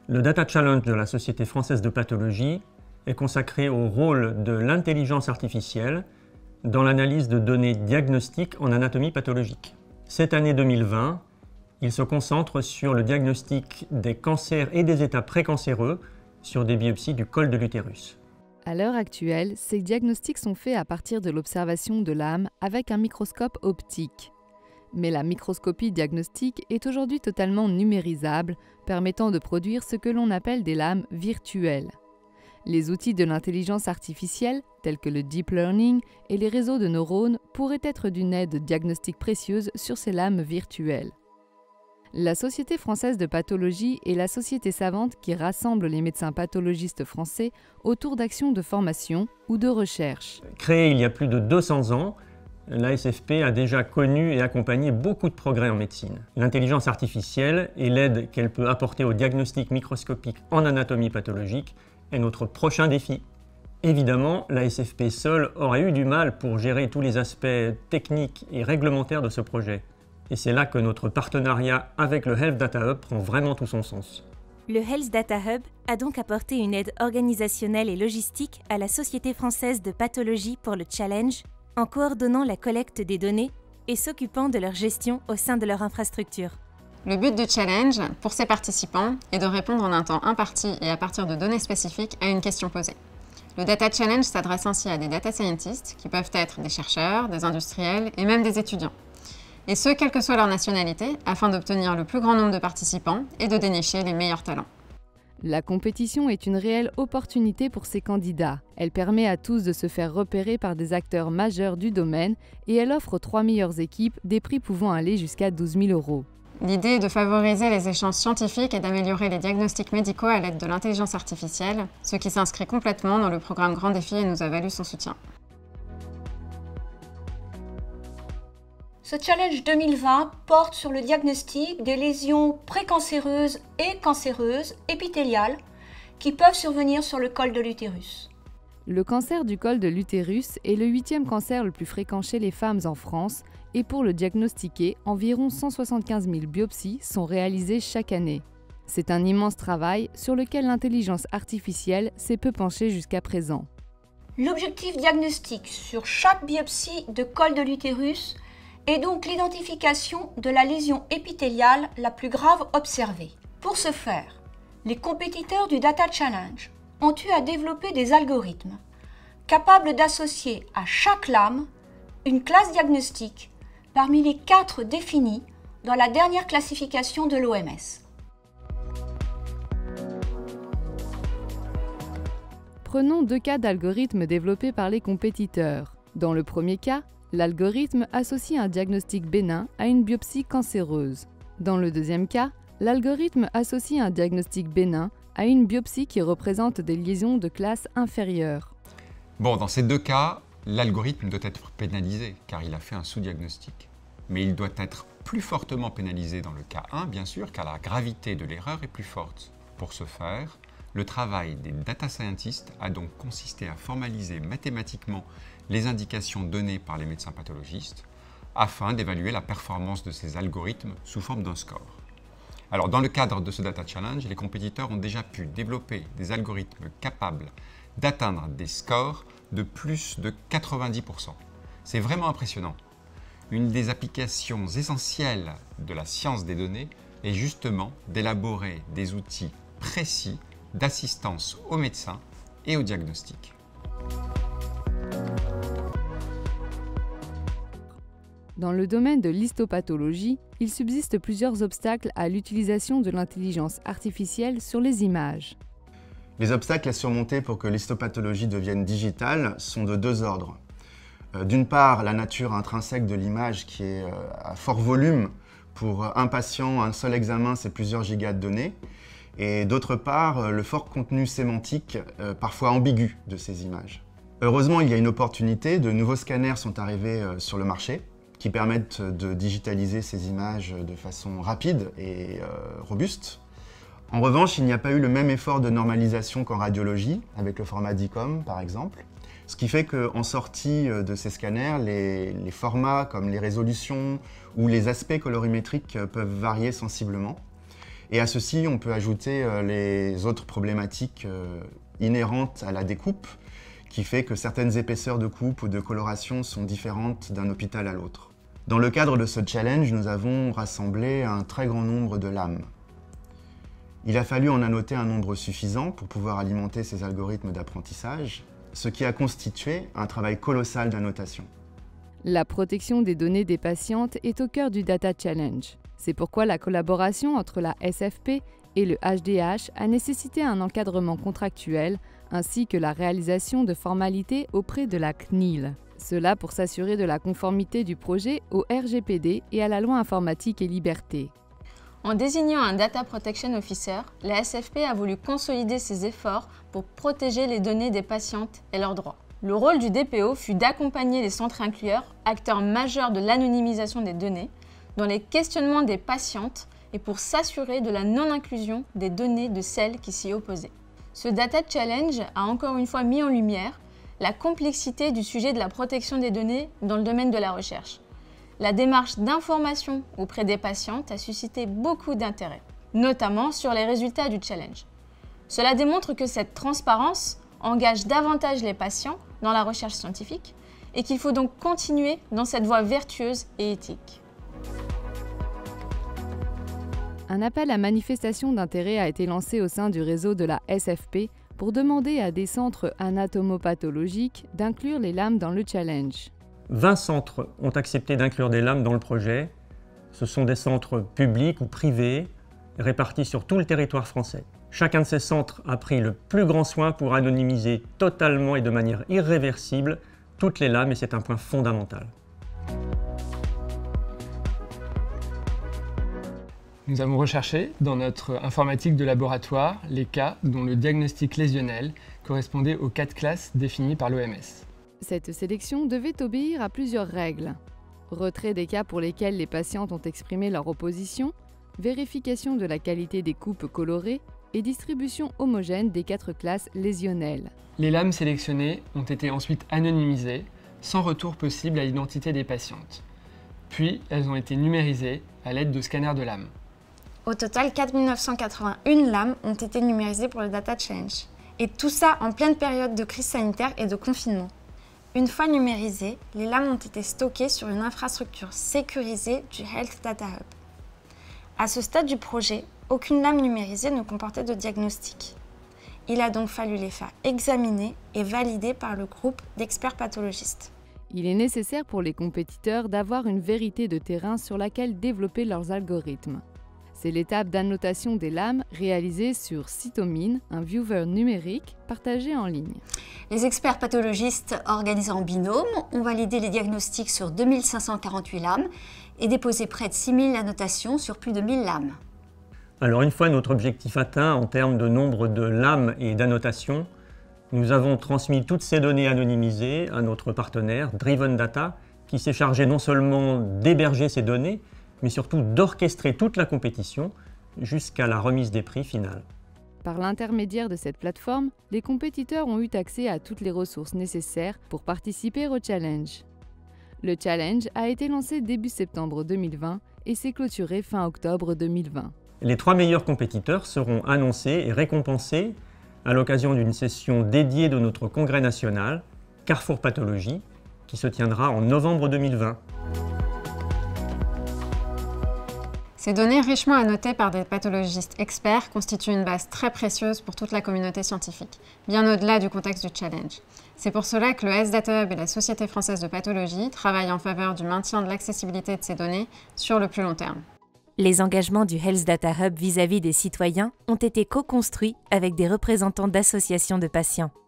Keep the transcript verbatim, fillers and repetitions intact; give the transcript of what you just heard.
Le Data Challenge de la Société française de pathologie est consacré au rôle de l'intelligence artificielle dans l'analyse de données diagnostiques en anatomie pathologique. Cette année deux mille vingt, il se concentre sur le diagnostic des cancers et des états précancéreux sur des biopsies du col de l'utérus. À l'heure actuelle, ces diagnostics sont faits à partir de l'observation de l'âme avec un microscope optique. Mais la microscopie diagnostique est aujourd'hui totalement numérisable, permettant de produire ce que l'on appelle des lames virtuelles. Les outils de l'intelligence artificielle, tels que le deep learning et les réseaux de neurones, pourraient être d'une aide diagnostique précieuse sur ces lames virtuelles. La Société française de pathologie est la société savante qui rassemble les médecins pathologistes français autour d'actions de formation ou de recherche. Créée il y a plus de deux cents ans, l'A S F P a déjà connu et accompagné beaucoup de progrès en médecine. L'intelligence artificielle et l'aide qu'elle peut apporter au diagnostic microscopique en anatomie pathologique est notre prochain défi. Évidemment, l'A S F P seule aurait eu du mal pour gérer tous les aspects techniques et réglementaires de ce projet. Et c'est là que notre partenariat avec le Health Data Hub prend vraiment tout son sens. Le Health Data Hub a donc apporté une aide organisationnelle et logistique à la Société française de pathologie pour le Challenge, en coordonnant la collecte des données et s'occupant de leur gestion au sein de leur infrastructure. Le but du challenge, pour ses participants, est de répondre en un temps imparti et à partir de données spécifiques à une question posée. Le Data Challenge s'adresse ainsi à des data scientists qui peuvent être des chercheurs, des industriels et même des étudiants. Et ce, quelle que soit leur nationalité, afin d'obtenir le plus grand nombre de participants et de dénicher les meilleurs talents. La compétition est une réelle opportunité pour ces candidats. Elle permet à tous de se faire repérer par des acteurs majeurs du domaine et elle offre aux trois meilleures équipes des prix pouvant aller jusqu'à douze mille euros. L'idée est de favoriser les échanges scientifiques et d'améliorer les diagnostics médicaux à l'aide de l'intelligence artificielle, ce qui s'inscrit complètement dans le programme Grand Défi et nous a valu son soutien. Ce challenge deux mille vingt porte sur le diagnostic des lésions précancéreuses et cancéreuses épithéliales qui peuvent survenir sur le col de l'utérus. Le cancer du col de l'utérus est le huitième cancer le plus fréquent chez les femmes en France et pour le diagnostiquer, environ cent soixante-quinze mille biopsies sont réalisées chaque année. C'est un immense travail sur lequel l'intelligence artificielle s'est peu penchée jusqu'à présent. L'objectif diagnostique sur chaque biopsie de col de l'utérus et donc l'identification de la lésion épithéliale la plus grave observée. Pour ce faire, les compétiteurs du Data Challenge ont eu à développer des algorithmes capables d'associer à chaque lame une classe diagnostique parmi les quatre définies dans la dernière classification de l'O M S. Prenons deux cas d'algorithmes développés par les compétiteurs. Dans le premier cas, l'algorithme associe un diagnostic bénin à une biopsie cancéreuse. Dans le deuxième cas, l'algorithme associe un diagnostic bénin à une biopsie qui représente des lésions de classe inférieure. Bon, dans ces deux cas, l'algorithme doit être pénalisé car il a fait un sous-diagnostic. Mais il doit être plus fortement pénalisé dans le cas un, bien sûr, car la gravité de l'erreur est plus forte. Pour ce faire, le travail des data scientists a donc consisté à formaliser mathématiquement les indications données par les médecins pathologistes afin d'évaluer la performance de ces algorithmes sous forme d'un score. Alors, dans le cadre de ce Data Challenge, les compétiteurs ont déjà pu développer des algorithmes capables d'atteindre des scores de plus de quatre-vingt-dix pour cent. C'est vraiment impressionnant. Une des applications essentielles de la science des données est justement d'élaborer des outils précis d'assistance aux médecins et au diagnostic. Dans le domaine de l'histopathologie, il subsiste plusieurs obstacles à l'utilisation de l'intelligence artificielle sur les images. Les obstacles à surmonter pour que l'histopathologie devienne digitale sont de deux ordres. Euh, D'une part, la nature intrinsèque de l'image qui est euh, à fort volume. Pour un patient, un seul examen, c'est plusieurs gigas de données. Et d'autre part, euh, le fort contenu sémantique, euh, parfois ambigu, de ces images. Heureusement, il y a une opportunité. De nouveaux scanners sont arrivés euh, sur le marché qui permettent de digitaliser ces images de façon rapide et euh, robuste. En revanche, il n'y a pas eu le même effort de normalisation qu'en radiologie, avec le format D COM par exemple, ce qui fait qu'en sortie de ces scanners, les, les formats comme les résolutions ou les aspects colorimétriques peuvent varier sensiblement. Et à ceci, on peut ajouter euh, les autres problématiques euh, inhérentes à la découpe, qui fait que certaines épaisseurs de coupe ou de coloration sont différentes d'un hôpital à l'autre. Dans le cadre de ce challenge, nous avons rassemblé un très grand nombre de lames. Il a fallu en annoter un nombre suffisant pour pouvoir alimenter ces algorithmes d'apprentissage, ce qui a constitué un travail colossal d'annotation. La protection des données des patientes est au cœur du Data Challenge. C'est pourquoi la collaboration entre la S F P et le H D H a nécessité un encadrement contractuel ainsi que la réalisation de formalités auprès de la C N I L. Cela pour s'assurer de la conformité du projet au R G P D et à la loi informatique et liberté. En désignant un Data Protection Officer, la S F P a voulu consolider ses efforts pour protéger les données des patientes et leurs droits. Le rôle du D P O fut d'accompagner les centres inclueurs, acteurs majeurs de l'anonymisation des données, dans les questionnements des patientes et pour s'assurer de la non-inclusion des données de celles qui s'y opposaient. Ce Data Challenge a encore une fois mis en lumière la complexité du sujet de la protection des données dans le domaine de la recherche. La démarche d'information auprès des patientes a suscité beaucoup d'intérêt, notamment sur les résultats du challenge. Cela démontre que cette transparence engage davantage les patients dans la recherche scientifique et qu'il faut donc continuer dans cette voie vertueuse et éthique. Un appel à manifestation d'intérêt a été lancé au sein du réseau de la S F P pour demander à des centres anatomopathologiques d'inclure les lames dans le challenge. vingt centres ont accepté d'inclure des lames dans le projet. Ce sont des centres publics ou privés, répartis sur tout le territoire français. Chacun de ces centres a pris le plus grand soin pour anonymiser totalement et de manière irréversible toutes les lames, et c'est un point fondamental. Nous avons recherché dans notre informatique de laboratoire les cas dont le diagnostic lésionnel correspondait aux quatre classes définies par l'O M S. Cette sélection devait obéir à plusieurs règles. Retrait des cas pour lesquels les patientes ont exprimé leur opposition, vérification de la qualité des coupes colorées et distribution homogène des quatre classes lésionnelles. Les lames sélectionnées ont été ensuite anonymisées, sans retour possible à l'identité des patientes. Puis, elles ont été numérisées à l'aide de scanners de lames. Au total, quatre mille neuf cent quatre-vingt-une lames ont été numérisées pour le Data Challenge. Et tout ça en pleine période de crise sanitaire et de confinement. Une fois numérisées, les lames ont été stockées sur une infrastructure sécurisée du Health Data Hub. À ce stade du projet, aucune lame numérisée ne comportait de diagnostic. Il a donc fallu les faire examiner et valider par le groupe d'experts pathologistes. Il est nécessaire pour les compétiteurs d'avoir une vérité de terrain sur laquelle développer leurs algorithmes. C'est l'étape d'annotation des lames réalisée sur Cytomine, un viewer numérique partagé en ligne. Les experts pathologistes organisés en binôme ont validé les diagnostics sur deux mille cinq cent quarante-huit lames et déposé près de six mille annotations sur plus de mille lames. Alors une fois notre objectif atteint en termes de nombre de lames et d'annotations, nous avons transmis toutes ces données anonymisées à notre partenaire Driven Data, qui s'est chargé non seulement d'héberger ces données, mais surtout d'orchestrer toute la compétition jusqu'à la remise des prix finale. Par l'intermédiaire de cette plateforme, les compétiteurs ont eu accès à toutes les ressources nécessaires pour participer au challenge. Le challenge a été lancé début septembre deux mille vingt et s'est clôturé fin octobre deux mille vingt. Les trois meilleurs compétiteurs seront annoncés et récompensés à l'occasion d'une session dédiée de notre congrès national, Carrefour Pathologie, qui se tiendra en novembre deux mille vingt. Ces données richement annotées par des pathologistes experts constituent une base très précieuse pour toute la communauté scientifique, bien au-delà du contexte du challenge. C'est pour cela que le Health Data Hub et la Société française de pathologie travaillent en faveur du maintien de l'accessibilité de ces données sur le plus long terme. Les engagements du Health Data Hub vis-à-vis des citoyens ont été co-construits avec des représentants d'associations de patients.